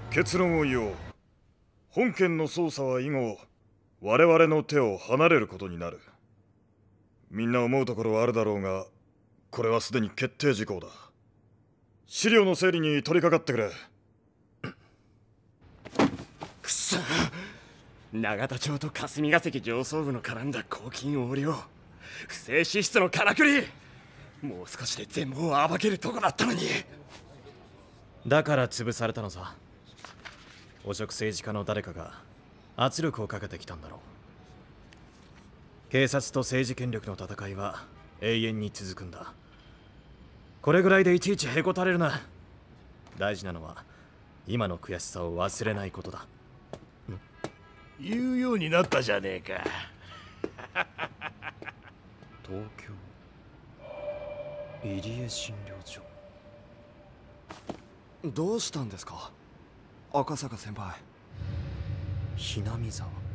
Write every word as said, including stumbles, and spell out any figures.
結論を言おう。本件の捜査は以後我々の手を離れることになる。みんな思うところはあるだろうが、これはすでに決定事項だ。資料の整理に取り掛かってくれ。 くそ、永田町と霞ヶ関上層部の絡んだ公金横領、不正支出のからくり、もう少しで全貌を暴けるとこだったのに。 だから潰されたのさ。汚職政治家の誰かが圧力をかけてきたんだろう。警察と政治権力の戦いは永遠に続くんだ。これぐらいでいちいちへこたれるな。大事なのは今の悔しさを忘れないことだ。 言うようになったじゃねえか。 東京入江診療所。 どうしたんですか、赤坂先輩。 ひなみ沢。